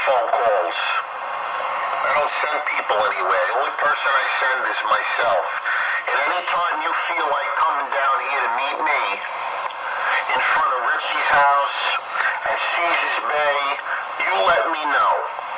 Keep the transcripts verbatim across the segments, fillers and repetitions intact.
phone calls. I don't send people anywhere. The only person I send is myself. And anytime you feel like coming down here to meet me in front of Richie's house at Caesars Bay, you let me know.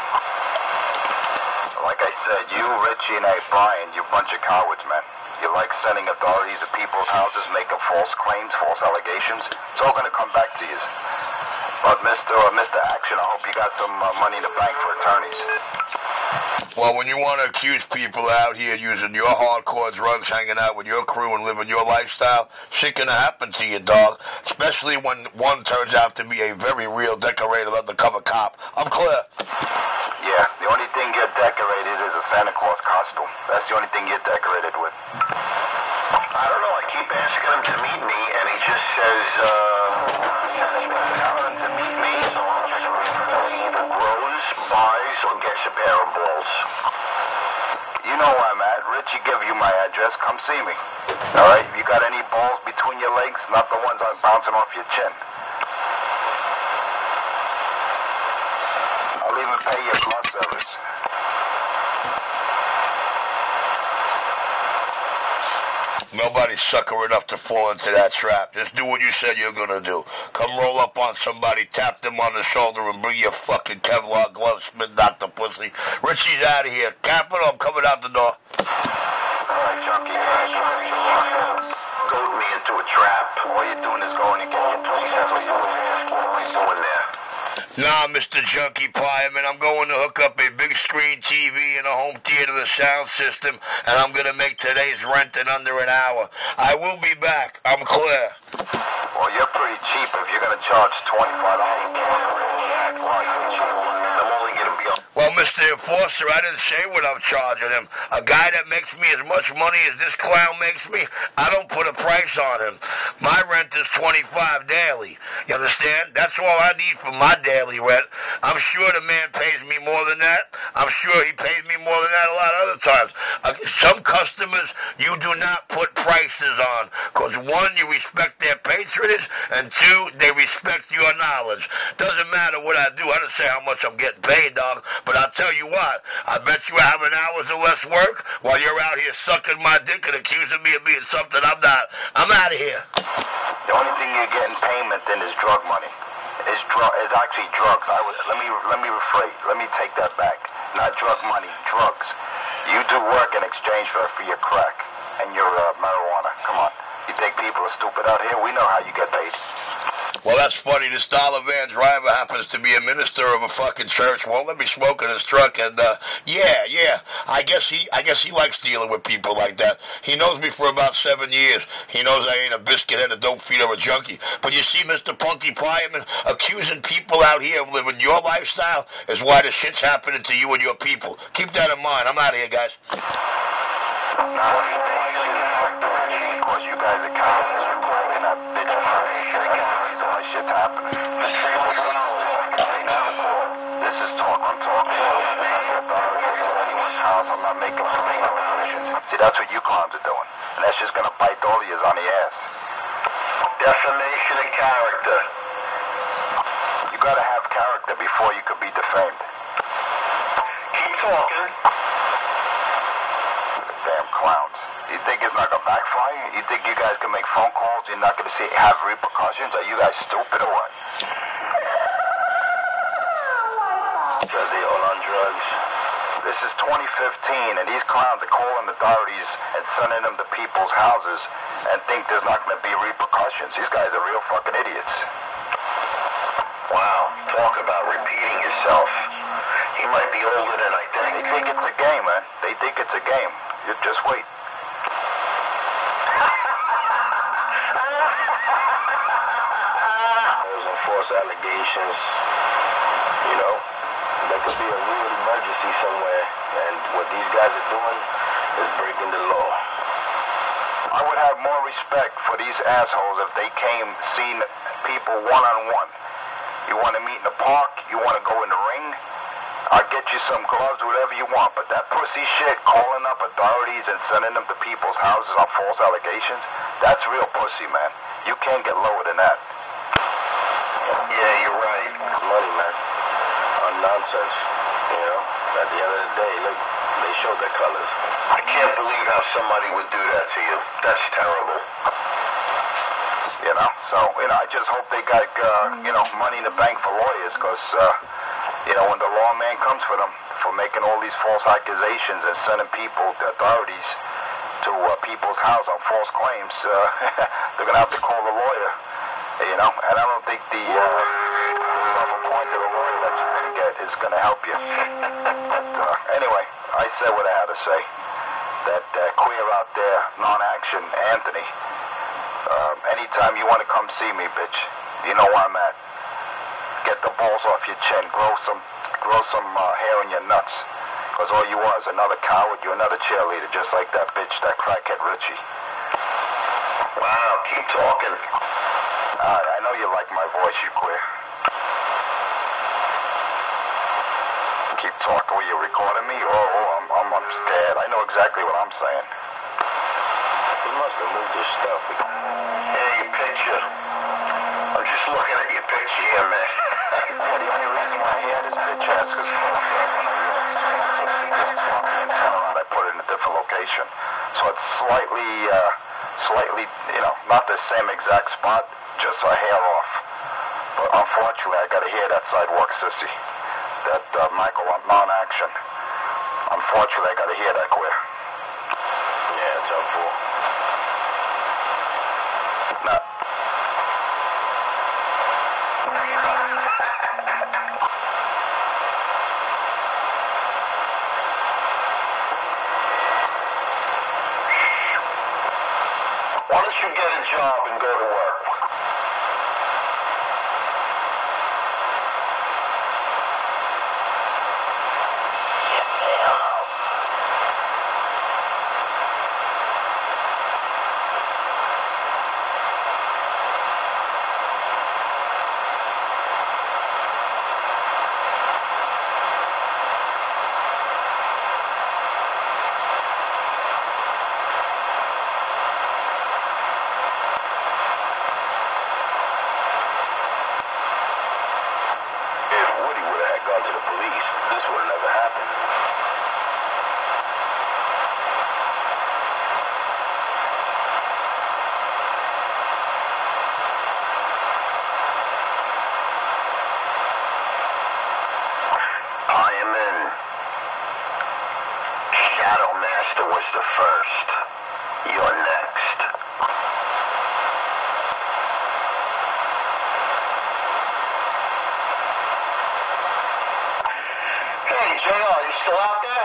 Like I said, you, Richie, and hey, Brian, you bunch of cowards, man. You like sending authorities to people's houses, making false claims, false allegations. It's all going to come back to you. But Mister Uh, Mister Action, I hope you got some uh, money in the bank for attorneys. Well, when you want to accuse people out here using your hardcore drugs, hanging out with your crew and living your lifestyle, shit gonna happen to you, dog. Especially when one turns out to be a very real decorated undercover cop. I'm clear. Yeah, the only thing you're decorated is a Santa Claus costume. That's the only thing you're decorated with. I don't know. I keep asking him to meet me, and he just says, uh, telling him to meet me, so I'll just he either grows, buys, or gets a pair of balls. You know where I'm at. Richie give you my address. Come see me. All right? If you got any balls between your legs, not the ones bouncing off your chin. I'll even pay your car service. Nobody's sucker enough to fall into that trap. Just do what you said you're gonna do. Come roll up on somebody, tap them on the shoulder, and bring your fucking Kevlar gloves, spin doctor pussy. Richie's out of here. Capital, I'm coming out the door. Alright, junkie, guys. Goad me into a trap. All you're doing is going and getting your police. That's what you're doing. What am I doing there? Nah, Mister Junkie Pie, man, I'm going to hook up a big screen T V and a home theater to the sound system, and I'm going to make today's rent in under an hour. I will be back. I'm clear. Well, you're pretty cheap if you're going to charge twenty-five dollars a month. Why are you cheap? I'm only going to be on. Well, Mister Enforcer, I didn't say what I'm charging him. A guy that makes me as much money as this clown makes me, I don't put a price on him. My rent is twenty-five daily. You understand? That's all I need for my daily rent. I'm sure the man pays me more than that. I'm sure he pays me more than that a lot of other times. Uh, some customers you do not put prices on, because one, you respect their patronage, and two, they respect your knowledge. Doesn't matter what I do. I don't say how much I'm getting paid, dog. But I'll tell you what, I bet you I have an hours or less work while you're out here sucking my dick and accusing me of being something I'm not. I'm out of here. The only thing you're getting payment in is drug money. It's dr- It's actually drugs. I was, let me let me rephrase. Let me take that back. Not drug money, drugs. You do work in exchange for for your crack and your uh, marijuana. Come on. You think people are stupid out here? We know how you get paid. Well, that's funny. This dollar van driver happens to be a minister of a fucking church. Won't let me smoke in his truck, and uh, yeah, yeah. I guess he, I guess he likes dealing with people like that. He knows me for about seven years. He knows I ain't a biscuit-head, a dope feed, or a junkie. But you see, Mister Punky Pieman, accusing people out here of living your lifestyle is why the shit's happening to you and your people. Keep that in mind. I'm out of here, guys. Because you guys are cowards. You're breaking up bitches. That's the reason why shit's happening. This is talk. I'm talking. Anyone's house. I'm not making decisions. See, that's what you clowns are doing. And that's just going to bite all of you on the ass. Defamation of character. You got to have character before you could be defamed. Keep talking. Damn clowns. You think it's not going to backfire? You think you guys can make phone calls? You're not going to see have repercussions? Are you guys stupid or what? Because they all on drugs. This is twenty fifteen, and these clowns are calling authorities and sending them to people's houses and think there's not going to be repercussions. These guys are real fucking idiots. Wow. Talk about repeating yourself. He might be older than I think. They think it's a game, man. They think it's a game. You just wait. False allegations, you know, there could be a real emergency somewhere, and what these guys are doing is breaking the law. I would have more respect for these assholes if they came, seen people one-on-one. You want to meet in the park, you want to go in the ring, I'll get you some gloves, whatever you want, but that pussy shit, calling up authorities and sending them to people's houses on false allegations, that's real pussy, man. You can't get lower than that. Yeah, you're right. Money, man. On nonsense. You know, at the end of the day, look, they showed their colors. I can't believe how somebody would do that to you. That's terrible. You know, so, you know, I just hope they got, uh, you know, money in the bank for lawyers, because, uh, you know, when the lawman comes for them for making all these false accusations and sending people, the authorities, to uh, people's house on false claims, uh, they're going to have to call a lawyer, you know, and I don't think the uh, self-appointed lawyer that you're going to get is going to help you. But uh, anyway, I said what I had to say. That uh, queer out there, non-action, Anthony, uh, anytime you want to come see me, bitch, you know where I'm at. Get the balls off your chin, grow some, grow some uh, hair in your nuts. Because all you are is another coward, you're another cheerleader, just like that bitch, that crackhead Richie. Wow, keep talking. Alright, I know you like my voice, you queer. Keep talking. Were you recording me? Oh, oh I'm, I'm, I'm scared. I know exactly what I'm saying. He must have moved his stuff. Hey, picture. I'm just looking at your picture here, man. Yeah, the only reason why he had his bitch ass was because I put it in a different location. So it's slightly, uh, slightly, you know, not the same exact spot, just a hair off. But unfortunately, I got to hear that sidewalk sissy. That uh, Michael non-action. Unfortunately, I got to hear that queer. Yeah, it's up for. Nah. Why don't you get a job and go to work? The first. You're next. Hey, J R, you still out there?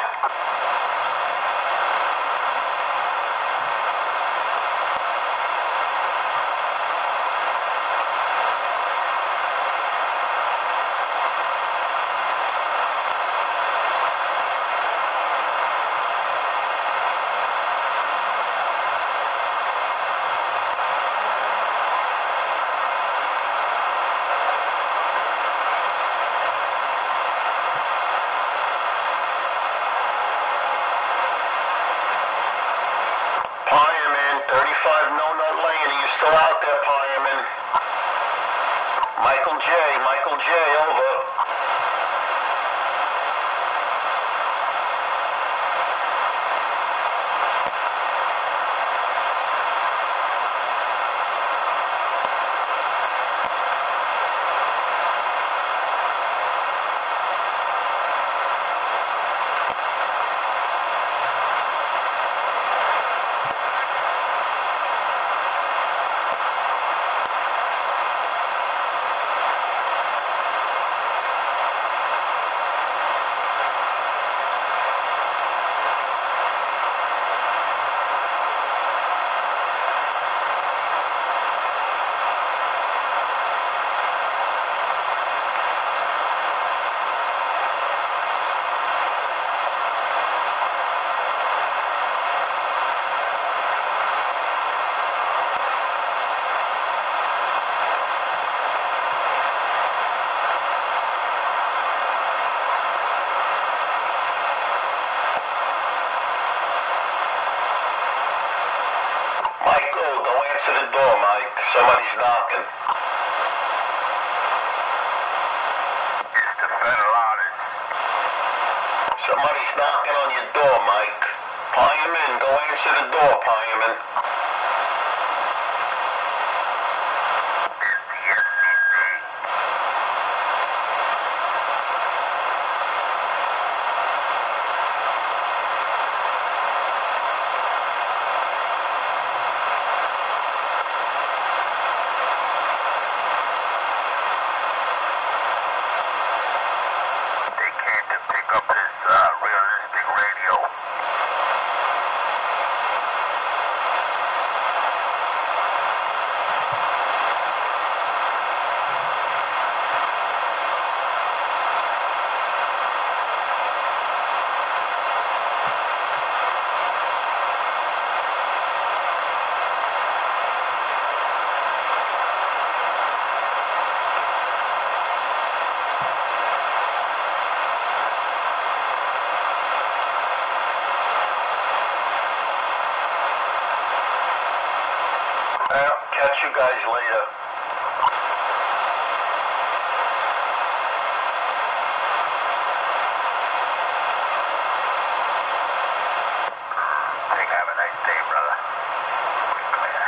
Out there, Fireman. Michael J. Michael J. Over. Mike. Parliament, go answer the door, Parliament. It's the S C C. They came to pick up this uh, realistic radio. Well, catch you guys later. Hey, have a nice day, brother. We clear.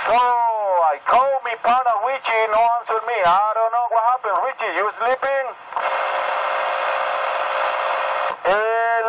So I called me partner Richie, no answer me. I don't know what happened. Richie, you sleeping? Eh,